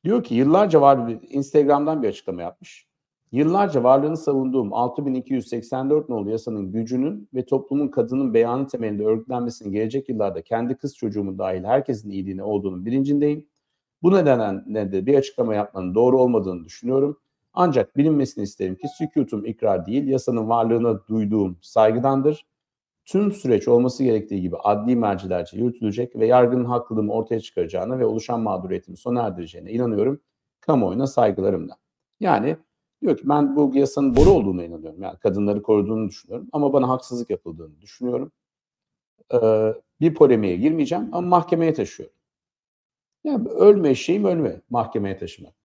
Diyor ki yıllarca Instagram'dan bir açıklama yapmış. Yıllarca varlığını savunduğum 6284 nolu yasanın gücünün ve toplumun kadının beyanı temelinde örgütlenmesinin gelecek yıllarda kendi kız çocuğumun dahil herkesin iyiliğine olduğunun bilincindeyim. Bu nedenle de bir açıklama yapmanın doğru olmadığını düşünüyorum. Ancak bilinmesini isterim ki sükutum ikrar değil, yasanın varlığına duyduğum saygıdandır. Tüm süreç olması gerektiği gibi adli mercilerce yürütülecek ve yargının haklılığımı ortaya çıkaracağına ve oluşan mağduriyetimi sona erdireceğine inanıyorum. Kamuoyuna saygılarımla. Yani diyor ki ben bu yasanın doğru olduğuna inanıyorum. Yani kadınları koruduğunu düşünüyorum ama bana haksızlık yapıldığını düşünüyorum. Bir polemiğe girmeyeceğim ama mahkemeye taşıyorum. Yani ölme eşeğim ölme mahkemeye taşımak.